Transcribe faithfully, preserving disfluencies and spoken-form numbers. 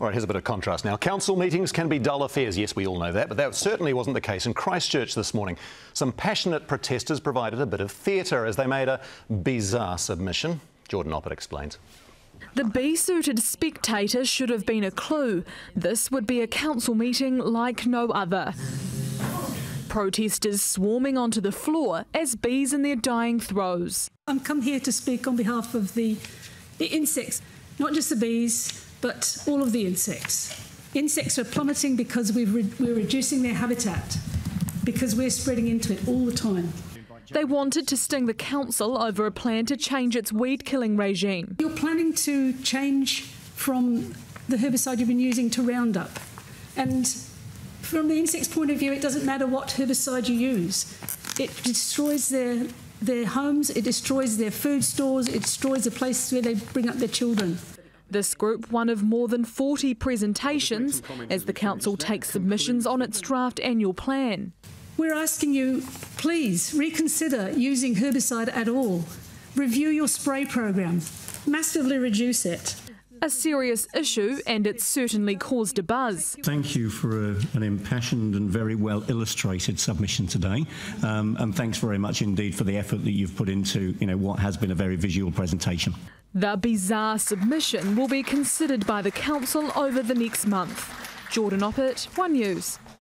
All right, here's a bit of contrast now. Council meetings can be dull affairs. Yes, we all know that, but that certainly wasn't the case in Christchurch this morning. Some passionate protesters provided a bit of theatre as they made a bizarre submission. Jordan Oppett explains. The bee-suited spectator should have been a clue. This would be a council meeting like no other. Protesters swarming onto the floor as bees in their dying throes. I've come here to speak on behalf of the, the insects, not just the bees, but all of the insects. Insects are plummeting because we've re we're reducing their habitat, because we're spreading into it all the time. They wanted to sting the council over a plan to change its weed-killing regime. You're planning to change from the herbicide you've been using to Roundup. And from the insect's point of view, it doesn't matter what herbicide you use. It destroys their, their homes, it destroys their food stores, it destroys the places where they bring up their children. This group, one of more than forty presentations, as the council takes submissions on its draft annual plan. We're asking you, please reconsider using herbicide at all. Review your spray program. Massively reduce it. A serious issue, and it certainly caused a buzz. Thank you for a, an impassioned and very well illustrated submission today, um, and thanks very much indeed for the effort that you've put into, you know, what has been a very visual presentation. The bizarre submission will be considered by the council over the next month. Jordan Oppett, One News.